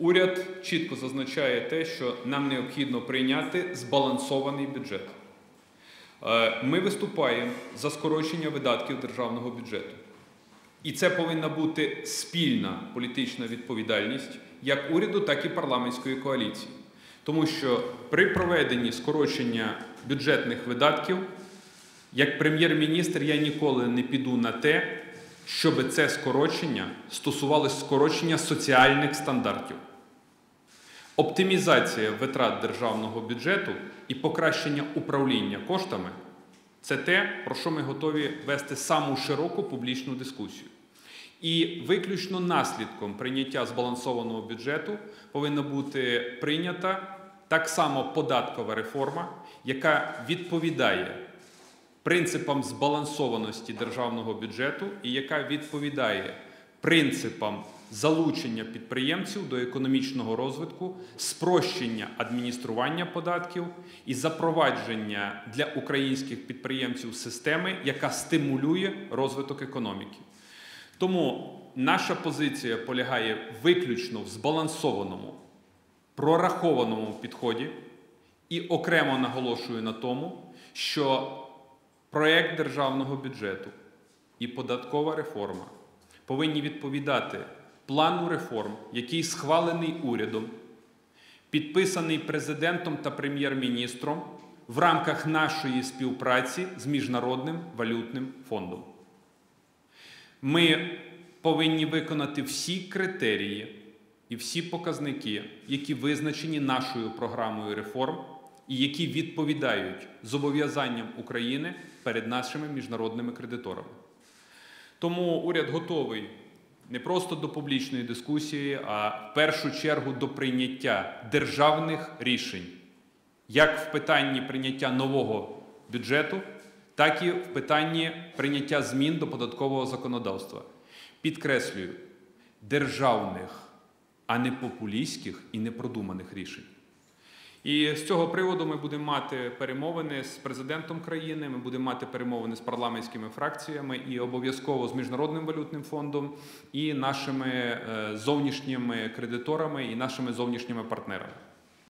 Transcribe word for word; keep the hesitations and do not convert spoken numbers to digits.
Уряд чітко зазначає те, що нам необхідно прийняти збалансований бюджет. Ми виступаємо за скорочення видатків державного бюджету. І це повинна бути спільна політична відповідальність як уряду, так і парламентської коаліції. Тому що при проведенні скорочення бюджетних видатків, як прем'єр-міністр, я ніколи не піду на те, щоб це скорочення стосувалося скорочення соціальних стандартів. Оптимізація витрат державного бюджету і покращення управління коштами – це те, про що ми готові вести саму широку публічну дискусію. І виключно наслідком прийняття збалансованого бюджету повинна бути прийнята так само податкова реформа, яка відповідає принципам збалансованості державного бюджету і яка відповідає принципам залучення підприємців до економічного розвитку, спрощення адміністрування податків і запровадження для українських підприємців системи, яка стимулює розвиток економіки. Тому наша позиція полягає виключно в збалансованому, прорахованому підході і окремо наголошую на тому, що проєкт державного бюджету і податкова реформа повинні відповідати плану реформ, який схвалений урядом, підписаний президентом та прем'єр-міністром в рамках нашої співпраці з Міжнародним валютним фондом. Ми повинні виконати всі критерії і всі показники, які визначені нашою програмою реформ і які відповідають зобов'язанням України перед нашими міжнародними кредиторами. Тому уряд готовий не просто до публічної дискусії, а в першу чергу до прийняття державних рішень, як в питанні прийняття нового бюджету, так і в питанні прийняття змін до податкового законодавства. Підкреслюю, державних, а не популістських і непродуманих рішень. І з цього приводу ми будемо мати перемовини з президентом країни, ми будемо мати перемовини з парламентськими фракціями і обов'язково з Міжнародним валютним фондом, і нашими зовнішніми кредиторами, і нашими зовнішніми партнерами.